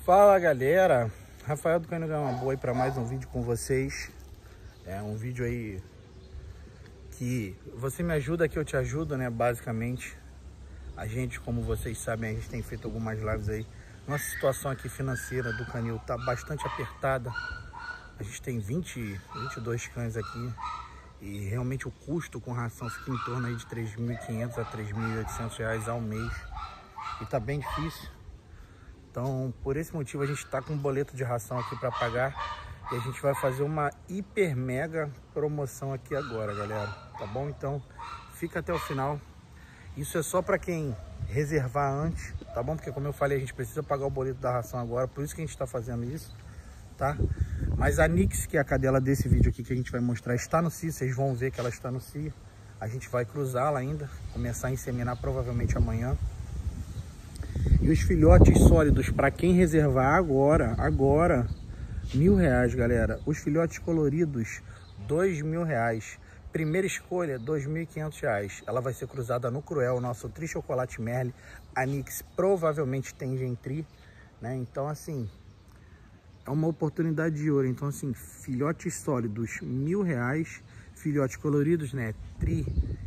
Fala galera, Rafael do Canil Gama Boa aí para mais um vídeo com vocês. É um vídeo aí que você me ajuda, que eu te ajudo, né? Basicamente, a gente, como vocês sabem, a gente tem feito algumas lives aí. Nossa situação aqui financeira do canil tá bastante apertada. A gente tem 22 cães aqui e realmente o custo com ração fica em torno aí de R$ 3.500 a R$ 3.800 ao mês e tá bem difícil. Então, por esse motivo, a gente está com um boleto de ração aqui para pagar e a gente vai fazer uma hiper mega promoção aqui agora, galera, tá bom? Então, fica até o final. Isso é só para quem reservar antes, tá bom? Porque, como eu falei, a gente precisa pagar o boleto da ração agora, por isso que a gente está fazendo isso, tá? Mas a Nix, que é a cadela desse vídeo aqui que a gente vai mostrar, está no cio, vocês vão ver que ela está no cio. A gente vai cruzá-la ainda, começar a inseminar provavelmente amanhã. E os filhotes sólidos, para quem reservar agora, R$1.000, galera. Os filhotes coloridos, R$2.000. Primeira escolha, R$2.500. Ela vai ser cruzada no Cruel, nosso Tri Chocolate Merle. A Nix provavelmente tem Gentry, né? Então, assim, é uma oportunidade de ouro. Então, assim, filhotes sólidos, R$1.000. Filhotes coloridos, né? Tri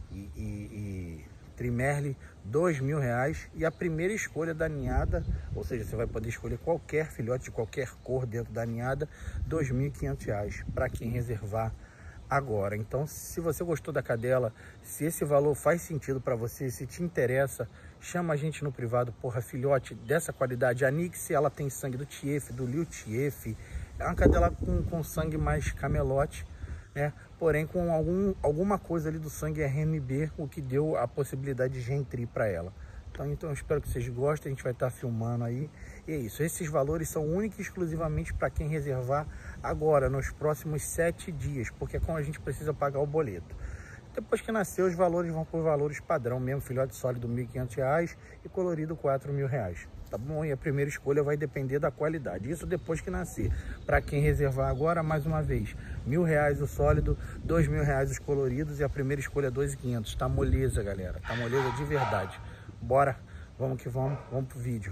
Merle, R$2.000. E a primeira escolha da ninhada, ou seja, você vai poder escolher qualquer filhote de qualquer cor dentro da ninhada, R$2.500 para quem reservar agora. Então, se você gostou da cadela, se esse valor faz sentido para você, se te interessa, chama a gente no privado. Porra, filhote dessa qualidade. A Nix, ela tem sangue do Tief, do Liu Tief. É uma cadela com sangue mais camelote, né? Porém, com alguma coisa ali do sangue RMB, o que deu a possibilidade de Gentry para ela. Então eu espero que vocês gostem, a gente vai estar filmando aí. E é isso, esses valores são únicos e exclusivamente para quem reservar agora, nos próximos 7 dias, porque é como a gente precisa pagar o boleto. Depois que nascer, os valores vão por valores padrão mesmo, filhote sólido R$1.500 e colorido R$4.000. Tá bom? E a primeira escolha vai depender da qualidade. Isso depois que nascer. Para quem reservar agora, mais uma vez, R$1.000 o sólido, R$2.000 os coloridos e a primeira escolha R$2.500. Tá moleza, galera. Tá moleza de verdade. Bora, vamos que vamos pro vídeo.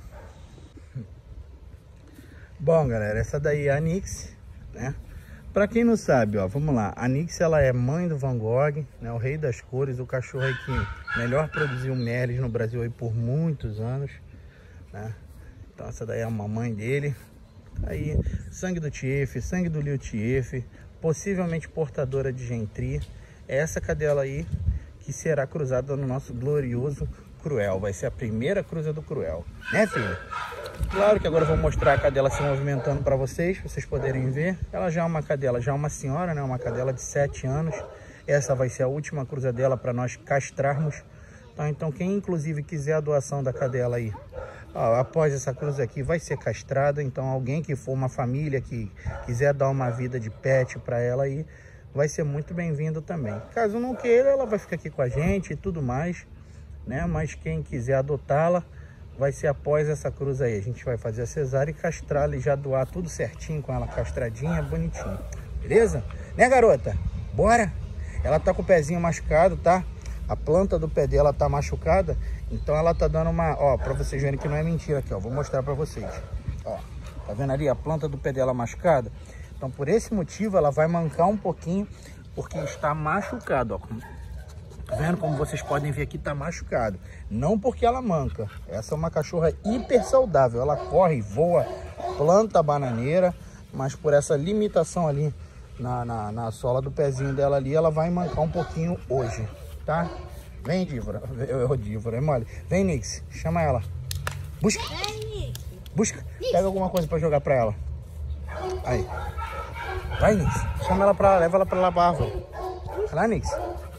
Bom, galera, essa daí é a Nix, né? Para quem não sabe, ó, vamos lá. A Nix, ela é mãe do Van Gogh, né? O rei das cores, o cachorro aí que melhor produziu Merles no Brasil aí por muitos anos, né? Então essa daí é a mamãe dele. Aí, sangue do Tief, sangue do Liu Tief, possivelmente portadora de Gentry. É essa cadela aí que será cruzada no nosso glorioso Cruel. Vai ser a primeira cruza do Cruel, né, filho? Claro que agora eu vou mostrar a cadela se movimentando para vocês poderem ver. Ela já é uma cadela, já é uma senhora, né? Uma cadela de 7 anos. Essa vai ser a última cruza dela para nós castrarmos. Tá? Então quem inclusive quiser a doação da cadela aí, ó, após essa cruza aqui vai ser castrada. Então alguém que for uma família que quiser dar uma vida de pet para ela aí, vai ser muito bem-vindo também. Caso não queira, ela vai ficar aqui com a gente e tudo mais, né? Mas quem quiser adotá-la, vai ser após essa cruz aí. A gente vai fazer a cesárea e castrá-la e já doar tudo certinho com ela castradinha, bonitinho. Beleza? Né, garota? Bora? Ela tá com o pezinho machucado, tá? A planta do pé dela tá machucada. Então ela tá dando uma... Ó, pra vocês verem que não é mentira aqui, ó. Vou mostrar pra vocês. Ó, tá vendo ali a planta do pé dela machucada? Então por esse motivo ela vai mancar um pouquinho, porque está machucado, ó. Tá vendo? Como vocês podem ver aqui, tá machucado. Não porque ela manca. Essa é uma cachorra hiper saudável. Ela corre, voa, planta bananeira, mas por essa limitação ali na sola do pezinho dela ali, ela vai mancar um pouquinho hoje, tá? Vem, Dívora. Dívora, é mole. Vem, Nix. Chama ela. Busca. Busca. Pega alguma coisa pra jogar pra ela. Aí. Vai, Nix. Chama ela pra lá. Leva ela pra lá pra árvore. Vai lá, Nix.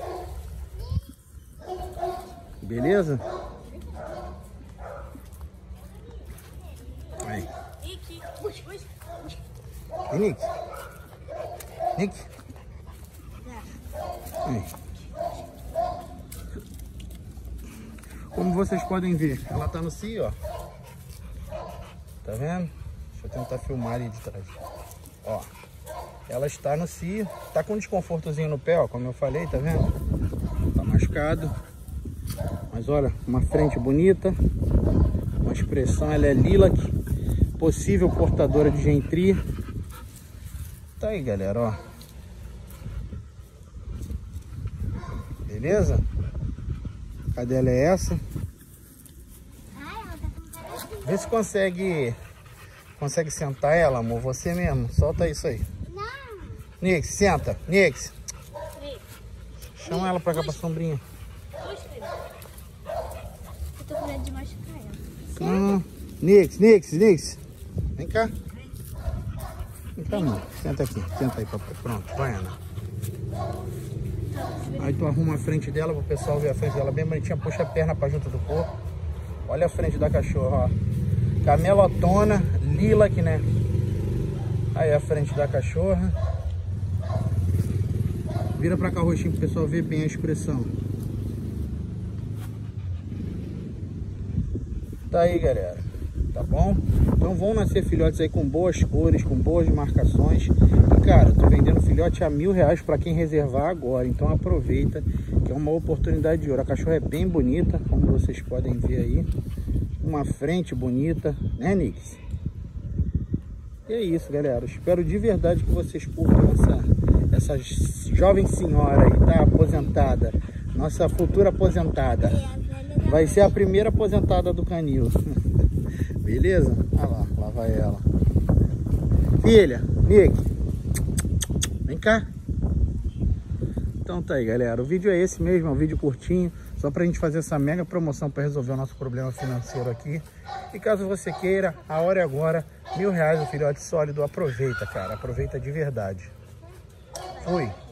Beleza? Aí. E Nick? Nick? Aí. Como vocês podem ver, ela tá no cio, ó. Tá vendo? Deixa eu tentar filmar ali de trás. Ó. Ela está no cio. Tá com um desconfortozinho no pé, ó. Como eu falei, tá vendo? Tá machucado. Mas olha, uma frente bonita, uma expressão, ela é lilac, possível portadora de Gentry. Tá aí, galera, ó. Beleza? A cadela é essa. Vê se consegue sentar ela, amor. Você mesmo. Solta isso aí. Não. Nix, senta. Nix. Chama ela pra cá pra sombrinha. Eu tô com medo de machucar ela. Nix. Vem cá. Vem cá, amor. Senta aqui. Senta aí, papai. Pronto, vai, Ana. Aí tu arruma a frente dela pro pessoal ver a frente dela bem bonitinha. Puxa a perna pra junto do corpo. Olha a frente da cachorra, ó. Camelotona, lilac, né? Aí a frente da cachorra. Vira pra cá, roxinho, pro pessoal ver bem a expressão. Tá aí, galera. Tá bom? Então vão nascer filhotes aí com boas cores, com boas marcações. E, cara, tô vendendo filhote a R$1.000 pra quem reservar agora. Então aproveita, que é uma oportunidade de ouro. A cachorra é bem bonita, como vocês podem ver aí. Uma frente bonita, né, Nix? E é isso, galera. Espero de verdade que vocês curtam essa jovem senhora aí, tá? Aposentada. Nossa futura aposentada. Vai ser a primeira aposentada do canil. Beleza? Olha lá vai ela. Filha, Nick. Vem cá. Então tá aí, galera. O vídeo é esse mesmo, é um vídeo curtinho. Só pra gente fazer essa mega promoção para resolver o nosso problema financeiro aqui. E caso você queira, a hora é agora. R$1.000 o filhote sólido. Aproveita, cara. Aproveita de verdade. Fui.